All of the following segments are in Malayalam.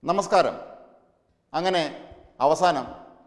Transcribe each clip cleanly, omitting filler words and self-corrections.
നമസ്കാരം. അങ്ങനെ അവസാനം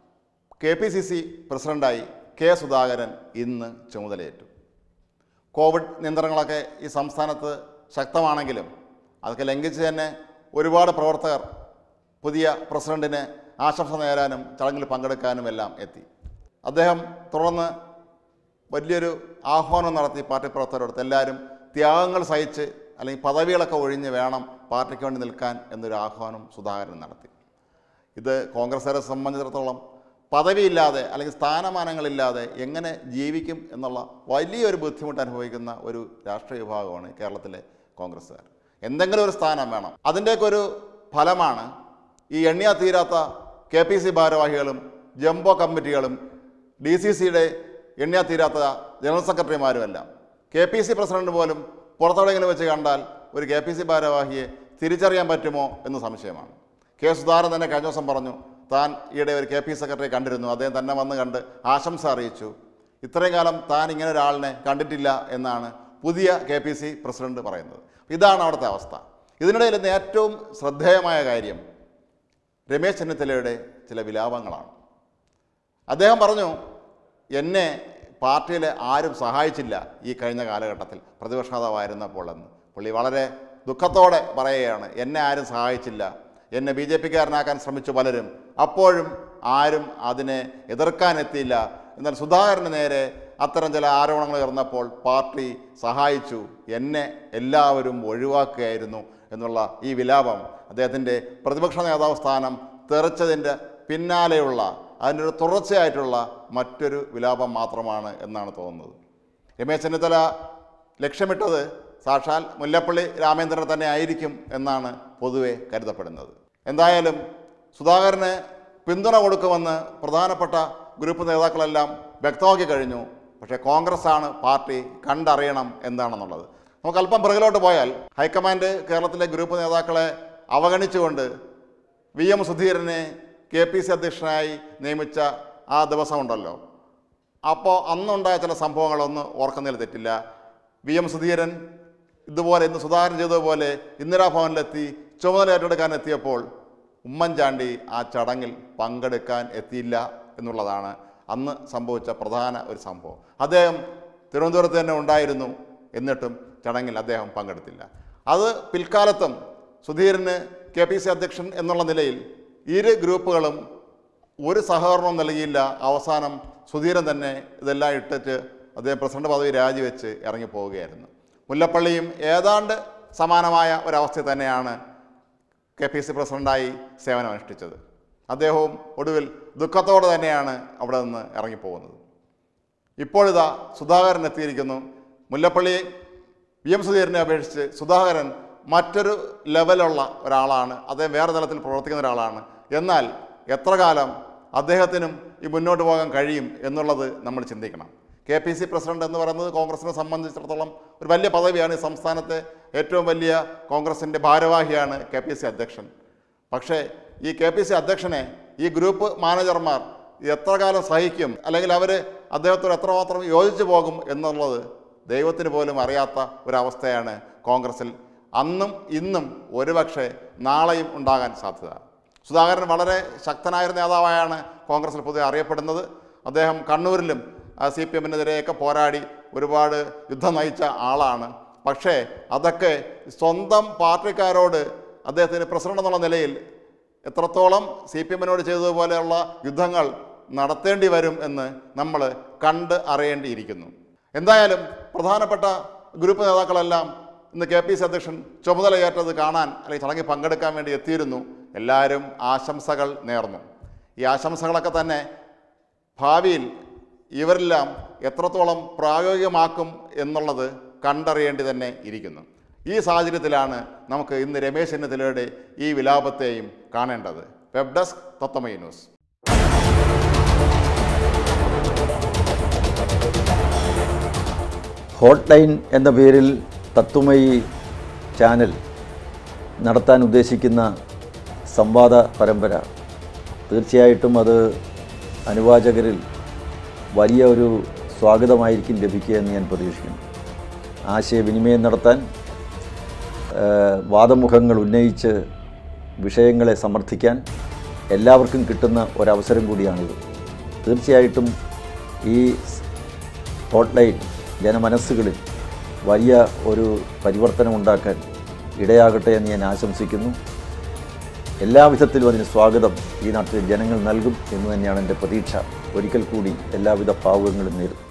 KPCC പ്രസിഡന്റായി കെ സുധാകരൻ ഇന്ന് ചുമതലയേറ്റു. കോവിഡ് നിയന്ത്രണങ്ങളൊക്കെ ഈ സംസ്ഥാനത്ത് ശക്തമാണെങ്കിലും അതൊക്കെ ലംഘിച്ച് തന്നെ ഒരുപാട് പ്രവർത്തകർ പുതിയ പ്രസിഡന്റിന് ആശംസ നേരാനും ചടങ്ങിൽ പങ്കെടുക്കാനുമെല്ലാം എത്തി. അദ്ദേഹം തുടർന്ന് വലിയൊരു ആഹ്വാനം നടത്തി പാർട്ടി പ്രവർത്തകരോട് എല്ലാവരും ത്യാഗങ്ങൾ സഹിച്ച് അല്ലെങ്കിൽ പദവികളൊക്കെ ഒഴിഞ്ഞ് വേണം പാർട്ടിക്ക് വേണ്ടി നിൽക്കാൻ എന്നൊരു ആഹ്വാനം സുധാകരൻ നടത്തി. ഇത് കോൺഗ്രസ്സുകാരെ സംബന്ധിച്ചിടത്തോളം പദവിയില്ലാതെ അല്ലെങ്കിൽ സ്ഥാനമാനങ്ങളില്ലാതെ എങ്ങനെ ജീവിക്കും എന്നുള്ള വലിയൊരു ബുദ്ധിമുട്ട് അനുഭവിക്കുന്ന ഒരു രാഷ്ട്രീയ വിഭാഗമാണ് കേരളത്തിലെ കോൺഗ്രസ്സുകാർ. എന്തെങ്കിലും ഒരു സ്ഥാനം വേണം. അതിൻ്റെയൊക്കെ ഒരു ഫലമാണ് ഈ എണ്ണിയാ തീരാത്ത KPC ഭാരവാഹികളും ജംബോ കമ്മിറ്റികളും DCCയുടെ എണ്ണിയാ തീരാത്ത ജനറൽ സെക്രട്ടറിമാരുമെല്ലാം. KPC പ്രസിഡന്റ് പോലും പുറത്തെവിടെയെങ്കിലും വെച്ച് കണ്ടാൽ ഒരു KPC ഭാരവാഹിയെ തിരിച്ചറിയാൻ പറ്റുമോ എന്ന് സംശയമാണ്. കെ സുധാകരൻ തന്നെ കഴിഞ്ഞ ദിവസം പറഞ്ഞു, താൻ ഈയിടെ ഒരു KPC സെക്രട്ടറിയെ കണ്ടിരുന്നു, അദ്ദേഹം തന്നെ വന്ന് കണ്ട് ആശംസ അറിയിച്ചു. ഇത്രയും കാലം താൻ ഇങ്ങനെ ഒരാളിനെ കണ്ടിട്ടില്ല എന്നാണ് പുതിയ KPC പ്രസിഡന്റ് പറയുന്നത്. ഇതാണ് അവിടുത്തെ അവസ്ഥ. ഇതിനിടയിൽ ഇന്ന് ഏറ്റവും ശ്രദ്ധേയമായ കാര്യം രമേശ് ചെന്നിത്തലയുടെ ചില വിലാപങ്ങളാണ്. അദ്ദേഹം പറഞ്ഞു, എന്നെ പാർട്ടിയിൽ ആരും സഹായിച്ചില്ല ഈ കഴിഞ്ഞ കാലഘട്ടത്തിൽ പ്രതിപക്ഷ നേതാവായിരുന്നപ്പോൾ എന്ന്. പുള്ളി വളരെ ദുഃഖത്തോടെ പറയുകയാണ്, എന്നെ ആരും സഹായിച്ചില്ല, എന്നെ BJPക്കാരനാക്കാൻ ശ്രമിച്ചു പലരും, അപ്പോഴും ആരും അതിനെ എതിർക്കാനെത്തിയില്ല. എന്നാൽ സുധാകരന് നേരെ അത്തരം ചില ആരോപണങ്ങൾ ഉയർന്നപ്പോൾ പാർട്ടി സഹായിച്ചു, എന്നെ എല്ലാവരും ഒഴിവാക്കുകയായിരുന്നു എന്നുള്ള ഈ വിലാപം അദ്ദേഹത്തിൻ്റെ പ്രതിപക്ഷ നേതാവ് സ്ഥാനം തെറിച്ചതിൻ്റെ പിന്നാലെയുള്ള അതിൻ്റെ ഒരു തുടർച്ചയായിട്ടുള്ള മറ്റൊരു വിലാപം മാത്രമാണ് എന്നാണ് തോന്നുന്നത്. രമേശ് ചെന്നിത്തല ലക്ഷ്യമിട്ടത് സാക്ഷാൽ മുല്ലപ്പള്ളി രാമേന്ദ്രനെ തന്നെ ആയിരിക്കും എന്നാണ് പൊതുവെ കരുതപ്പെടുന്നത്. എന്തായാലും സുധാകരന് പിന്തുണ കൊടുക്കുമെന്ന് പ്രധാനപ്പെട്ട ഗ്രൂപ്പ് നേതാക്കളെല്ലാം വ്യക്തമാക്കി കഴിഞ്ഞു. പക്ഷേ കോൺഗ്രസ്സാണ് പാർട്ടി കണ്ടറിയണം എന്താണെന്നുള്ളത്. നമുക്ക് അല്പം പിറകിലോട്ട് പോയാൽ ഹൈക്കമാൻഡ് കേരളത്തിലെ ഗ്രൂപ്പ് നേതാക്കളെ അവഗണിച്ചുകൊണ്ട് VM സുധീരനെ KPC അധ്യക്ഷനായി നിയമിച്ച ആ ദിവസമുണ്ടല്ലോ, അപ്പോൾ അന്നുണ്ടായ ചില സംഭവങ്ങളൊന്ന് ഓർക്കുന്നതിൽ തെറ്റില്ല. VM സുധീരൻ ഇതുപോലെ ഇന്ന് സുധാകരൻ ചെയ്തതുപോലെ ഇന്ദിരാഭവനിലെത്തി ചുമതല ഏറ്റെടുക്കാൻ എത്തിയപ്പോൾ ഉമ്മൻചാണ്ടി ആ ചടങ്ങിൽ പങ്കെടുക്കാൻ എത്തിയില്ല എന്നുള്ളതാണ് അന്ന് സംഭവിച്ച പ്രധാന ഒരു സംഭവം. അദ്ദേഹം തിരുവനന്തപുരത്ത് തന്നെ ഉണ്ടായിരുന്നു, എന്നിട്ടും ചടങ്ങിൽ അദ്ദേഹം പങ്കെടുത്തില്ല. അത് പിൽക്കാലത്തും സുധീരന് KPC അധ്യക്ഷൻ എന്നുള്ള നിലയിൽ ഇരു ഗ്രൂപ്പുകളും ഒരു സഹകരണവും നൽകിയില്ല. അവസാനം സുധീരൻ തന്നെ ഇതെല്ലാം ഇട്ടിട്ട് അദ്ദേഹം പ്രസിഡന്റ് പദവി രാജിവെച്ച് ഇറങ്ങിപ്പോവുകയായിരുന്നു. മുല്ലപ്പള്ളിയും ഏതാണ്ട് സമാനമായ ഒരവസ്ഥ തന്നെയാണ് KPC പ്രസിഡന്റായി സേവനമനുഷ്ഠിച്ചത്. അദ്ദേഹവും ഒടുവിൽ ദുഃഖത്തോടെ തന്നെയാണ് അവിടെ നിന്ന് ഇറങ്ങിപ്പോകുന്നത്. ഇപ്പോഴിതാ സുധാകരൻ എത്തിയിരിക്കുന്നു. മുല്ലപ്പള്ളി VM സുധീരനെ അപേക്ഷിച്ച് സുധാകരൻ മറ്റൊരു ലെവലുള്ള ഒരാളാണ്. അദ്ദേഹം വേറെ തലത്തിൽ പ്രവർത്തിക്കുന്ന ഒരാളാണ്. എന്നാൽ എത്ര കാലം അദ്ദേഹത്തിനും ഈ മുന്നോട്ട് പോകാൻ കഴിയും എന്നുള്ളത് നമ്മൾ ചിന്തിക്കണം. KPC പ്രസിഡന്റ് എന്ന് പറയുന്നത് കോൺഗ്രസിനെ സംബന്ധിച്ചിടത്തോളം ഒരു വലിയ പദവിയാണ്. ഈ സംസ്ഥാനത്തെ ഏറ്റവും വലിയ കോൺഗ്രസിൻ്റെ ഭാരവാഹിയാണ് KPC അധ്യക്ഷൻ. പക്ഷേ ഈ KPC അധ്യക്ഷനെ ഈ ഗ്രൂപ്പ് മാനേജർമാർ എത്ര കാലം സഹിക്കും, അല്ലെങ്കിൽ അവർ അദ്ദേഹത്തോട് എത്രമാത്രം യോജിച്ചു പോകും എന്നുള്ളത് ദൈവത്തിന് പോലും അറിയാത്ത ഒരവസ്ഥയാണ് കോൺഗ്രസിൽ അന്നും ഇന്നും ഒരുപക്ഷെ നാളെയും ഉണ്ടാകാൻ സാധ്യത. സുധാകരൻ വളരെ ശക്തനായ നേതാവായാണ് കോൺഗ്രസിൽ പൊതുവെ അറിയപ്പെടുന്നത്. അദ്ദേഹം കണ്ണൂരിലും CPM-നെതിരെയൊക്കെ പോരാടി ഒരുപാട് യുദ്ധം നയിച്ച ആളാണ്. പക്ഷേ അതൊക്കെ സ്വന്തം പാർട്ടിക്കാരോട് അദ്ദേഹത്തിന് പ്രസിഡന്റ് എന്നുള്ള നിലയിൽ എത്രത്തോളം CPM-നോട് ചെയ്തതുപോലെയുള്ള യുദ്ധങ്ങൾ നടത്തേണ്ടി വരും എന്ന് നമ്മൾ കണ്ട് അറിയേണ്ടിയിരിക്കുന്നു. എന്തായാലും പ്രധാനപ്പെട്ട ഗ്രൂപ്പ് നേതാക്കളെല്ലാം ഇന്ന് KPC അധ്യക്ഷൻ ചുമതലയേറ്റത് കാണാൻ അല്ലെങ്കിൽ ചടങ്ങിൽ പങ്കെടുക്കാൻ വേണ്ടി എത്തിയിരുന്നു. എല്ലാവരും ആശംസകൾ നേർന്നു. ഈ ആശംസകളൊക്കെ തന്നെ ഭാവിയിൽ ഇവരെല്ലാം എത്രത്തോളം പ്രായോഗികമാക്കും എന്നുള്ളത് കണ്ടറിയേണ്ടി തന്നെ ഇരിക്കുന്നു. ഈ സാഹചര്യത്തിലാണ് നമുക്ക് ഇന്ന് രമേശ് ചെന്നിത്തലയുടെ ഈ വിലാപത്തെയും കാണേണ്ടത്. Web desk Tatwamayi news. Hot line എന്ന പേരിൽ തത്വമയി ചാനൽ നടത്താൻ ഉദ്ദേശിക്കുന്ന സംവാദ പരമ്പര തീർച്ചയായിട്ടും അത് അനുവാചകരിൽ വലിയ ഒരു സ്വാഗതമായിരിക്കും ലഭിക്കുക എന്ന് ഞാൻ പ്രതീക്ഷിക്കുന്നു. ആശയവിനിമയം നടത്താൻ, വാദമുഖങ്ങൾ ഉന്നയിച്ച് വിഷയങ്ങളെ സമർത്ഥിക്കാൻ എല്ലാവർക്കും കിട്ടുന്ന ഒരവസരം കൂടിയാണിത്. തീർച്ചയായിട്ടും ഈ ഹോട്ട്ലൈൻ ജനമനസ്സുകളിൽ വലിയ ഒരു പരിവർത്തനമുണ്ടാക്കാൻ ഇടയാകട്ടെ എന്ന് ഞാൻ ആശംസിക്കുന്നു. എല്ലാവിധത്തിലും അതിന് സ്വാഗതം ഈ നാട്ടിലെ ജനങ്ങൾ നൽകും എന്ന് തന്നെയാണ് എൻ്റെ പ്രതീക്ഷ. ഒരിക്കൽ കൂടി എല്ലാവിധ ഭാവുകങ്ങളും നേരുന്നു.